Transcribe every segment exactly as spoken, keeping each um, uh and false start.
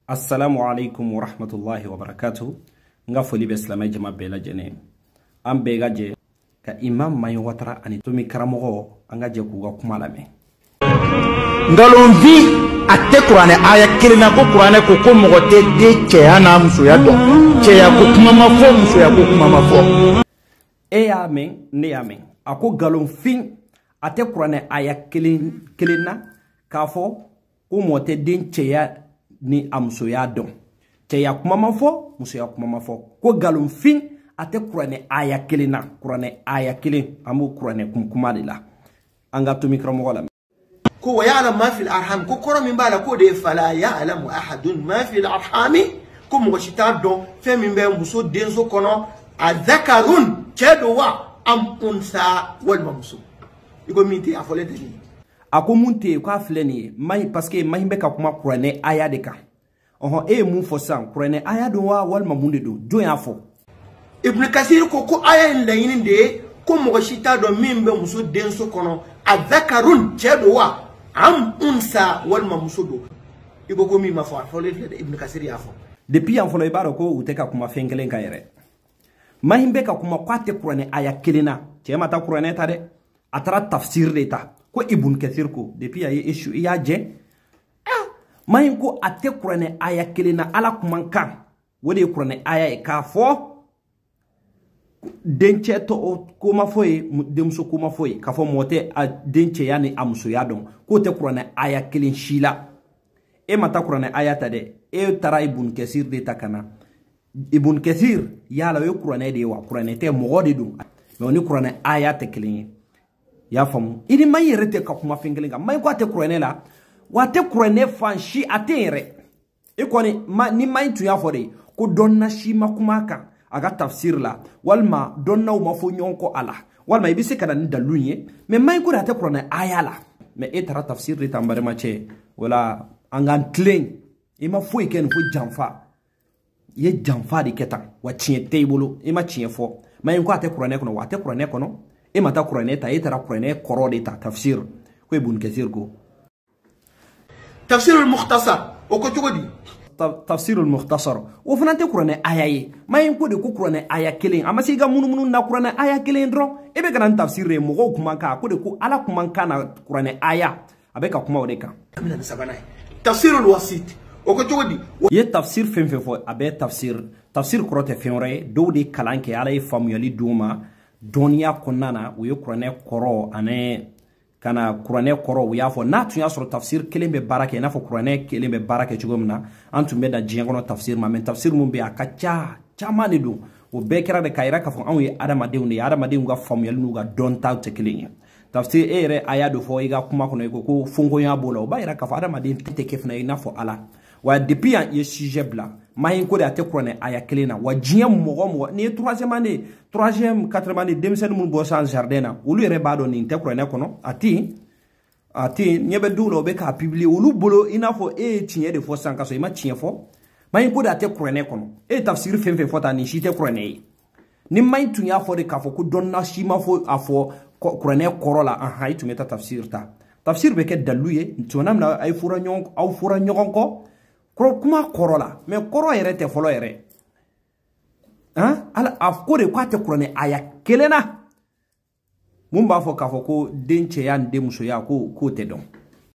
Assalamu alaikum wa rahmatullahi wa barakatuh. Nga foli be islamay jama bela jene. Am be gaje ka Imam Mahi Ouatara ani tomi Karamoko anga je ku ga kuma lame. Ngalonvi ate Qur'ane aya kelina ko Qur'ane ko ko mogote de cheya na muso ya do. Cheya ko kuma mafo muso ya ko kuma mafo. E ya men ne ya men. Ako galon fin ate Qur'ane aya kelin kelina ka fo ko mote den cheya ni amso ya don cheya kuma mafo muso ya kuma mafo ko galon fin ate Qur'ane aya kelina Qur'ane aya kelin amu Qur'ane kum kuma dila anga to mikro mo wala ko ya'lam ma fil arham ko koro min bala ko de fala ya'lamu ahadun ma fil arhami ko mo shita don fe min be muso denso kono azakarun chedo wa am unsa wal mamsu iko minti afole de ako munte ko afleni mai parce que mai be ka kuma Qur'ane aya de ka oho e mu fo san Qur'ane aya do wa wal mamunde do jo ya fo Ibn Kasir ko ko aya layini de ko mo shita do min be muso denso kono azakarun chedo wa am unsa wal mamsudo ibo ko mi ma fo afole de Ibn Kasir ya fo depuis en folo ibaro ko uteka kuma fengelen ka yere mai be ka kuma kwate Qur'ane aya kelina che mata Qur'ane ta de atara tafsir de ta ko Ibn Kasir ko depuis ya issue ya je ah mai ko ate Qur'ane aya kelina ala kuma kan wode Qur'ane aya e ka fo denche to kuma foyi demso kuma foyi ka fo mote a denche yani amso ya don ko te Qur'ane aya kelin shila e mata Qur'ane aya ta de e tara Ibn Kasir de takana Ibn Kasir yala we Qur'ane de wa Qur'ane te mogode do mais oni Qur'ane aya te kelin ya famu ini mai rete ka kuma fingelinga mai ko te Qur'ane la wa te Qur'ane fanshi atere e ko ni ma, ni mai tu ya fode ko donna shi makuma kan aga tafsir la walma donna ma fo nyonko ala walma ibisi kana ni dalunye mais mai ko te Qur'ane aya la mais e tara tafsir de tambare ma che wala angan tlen e ma fo ken fo janfa ye janfa de ketan wa chie tebolo e ma chie fo mai ko te Qur'ane kono wa te Qur'ane kono e mata Qur'ane ta e tara Qur'ane koro de ta tafsir ko Ibn Kasir ko tafsir al-mukhtasar o ko jogodi tafsir al-mukhtasar o fanante Qur'ane aya yi mai ko de ko Qur'ane aya kelen amasi ga munu munu na Qur'ane aya kelen dro e be kana tafsir re mo ko kuma ka ko de ko ala kuma kana Qur'ane aya abe ka kuma odeka amina sabanai tafsir al-wasit o ko jogodi ye tafsir fen fen fo abe tafsir tafsir krote fenre do de kalanke ala e famuyali duma donia konana u ye Qur'ane koro ane kana Qur'ane koro u ya fo na tun ya soro tafsir kelen be barake na fo Qur'ane kelen be barake chugomna antum be da jiengono tafsir ma men tafsir mum be akacha chama ne do o be kera de kaira ka fo an ye adama de unde adama de nga famuyal nu ga don taw te kelen tafsir ere aya do fo iga kuma kono ko ko fungo ya bola o bayira ka fo adama de te kefna ina fo ala wa depuis ye sujet bla mahin ko de ate Qur'ane aya kelena wa jiem mogo mo ni troisième année troisième quatrième année demsen mun bo sans jardin ulu ere bado ni te Qur'ane kono ati ati nyebe dulo be ka publier ulu bolo ina fo e tinye de fo sanka so ima tinye fo mahin ko de ate Qur'ane kono e tafsir fen fen fota ni shite Qur'ane ni mahin tunya fo de ka fo ko donna shima fo afo Qur'ane korola an haytu meta tafsir ta tafsir be ke daluye tonam na ay fura nyon aw fura nyon ko kuma korola mais koro yere te folo yere hein ala afko de kwate Qur'ane aya kelena mumba fo ka fo ko denche yan de muso ya ko ko te don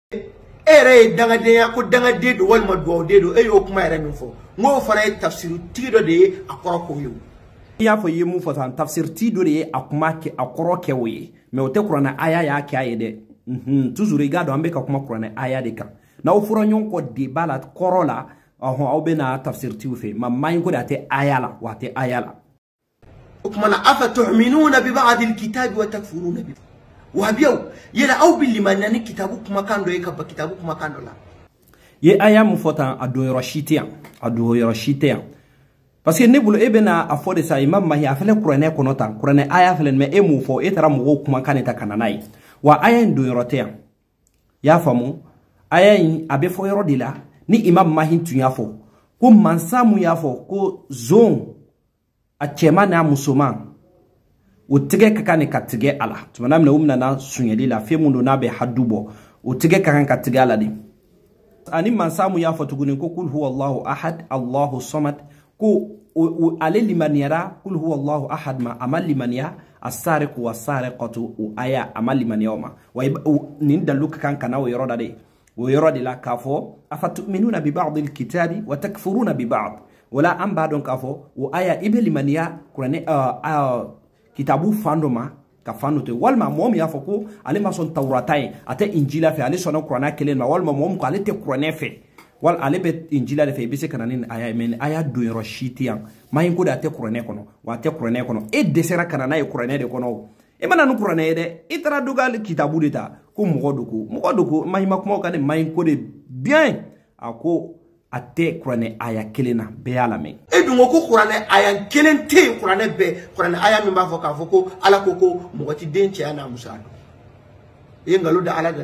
ere danga de ya ko danga de do wal madwo de do e o kuma yere min fo ngo fana tafsir tido de akoro ko yo ya fo yemu fo tan tafsir tido de akuma ke akoro ke we mais o te Qur'ane aya ya ke ayede mhm toujours regarde ambe ka kuma Qur'ane aya de kan na ofura nyon ko de bala korola aho awbena tafsir tiufe ma mayin ko date ayala wate ayala ukmana afa tu'minuna bi ba'd al-kitab wa takfuruna bi wa biyaw yela aw bil limanani kitabu kuma kando e kabba kitabu kuma kando la ye aya mu fota ado yorashitian ado yorashitian parce que nebulo ebena afode sa Imam Mahi afele Qur'ane kono tan Qur'ane aya fele me e mu fo e tara mu kuma kaneta kananai wa aya ndo yorotea ya famu aya yin abe fo yoro dila ni Imam Mahi tunya fo ko mansamu ya fo ko zon a chema na musoma o tige kakane ka tige ala tumana mna umna na sunyeli la fe mundo na be hadubo o tige kakan ka tige ala di ani mansamu ya fatuguni ko kul huwa Allahu ahad Allahu samad ko ale limaniara kul huwa Allahu ahad ma amal limaniya as-sariqu was-sariqatu aya amal limaniya ma wa nin daluka kan kana wo yoroda de wo yorodi la kafo afatu'minuna bi ba'd al-kitabi wa takfuruna bi ba'd wala amba don kafo wo aya ibe limaniya kurane kitabu fandoma ka fanote walma mom ya foko ale ma son tawratay ate injila fe ale sono qur'ana kelen ma walma mom ko ale te qur'ana fe wal ale be injila de fe be se kananin aya men aya do yoro shitian mayin ko da te qur'ana kono wa te qur'ana kono e desera kanana e qur'ana de kono e mana no qur'ana de itara dugal kitabu de ta ko mogodo ko mogodo ko mayin makmo ka de mayin ko de bien ako ate qur'ana aya kelena be ala men e dungo ko qur'ana aya kelen te qur'ana be qur'ana aya min ba fo ka fo ko ala ko ko mogoti denche ana musa e ngalo da ala da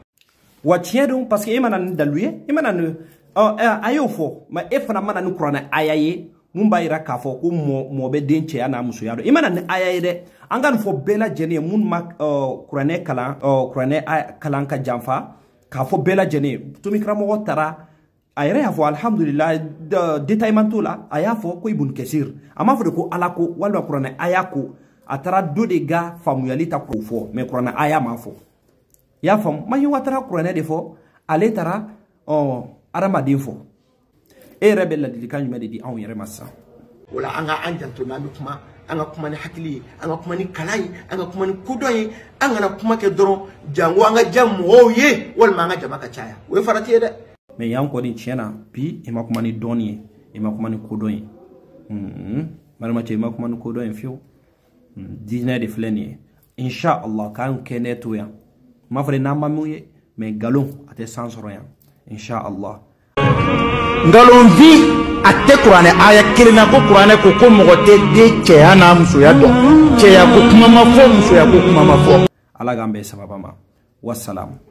wa tiedon parce que imana daluye imana no ayo fo ma e fana mana no qur'ana aya ye mumba ira ka fo ko mo mo be denche ana muso yado imana ni aya ye de angan fo bela jene mun ma qur'ana kala qur'ana kala ka jamfa ka fo bela jene to mikramo Ouatara ayre ya fo alhamdulillah détaillement la aya fo ko ibn kesir ama fo de ko ala ko wala qur'ana aya ko atara do de ga famuyalita ko fo mais qur'ana aya ma fo ya fam Mahi Ouatara qur'ana de fo ale tara o arama de fo e rebel la dilikan yumede di an yere massa wala anga anjanto na kuma anga kuma ni hakili anga kuma ni kalai anga kuma ni kudoyi anga na kuma ke doron jango anga jam woye wal manga jamaka chaya we farati de mais yan ko din chena bi e makuma ni doni e makuma ni kudoyi hmm malama che makuma ni kudoyi fiu dina de fleni insha Allah kan keneto ya ma fere na mamuye mais galon ate sansoro ya insha Allah ngalon vi ate qur'ane aya kelina ko qur'ane ko ko mogote de cheya na muso ya do cheya ko kuma mafo muso ya ko kuma mafo ala gambe sababa ma wassalam.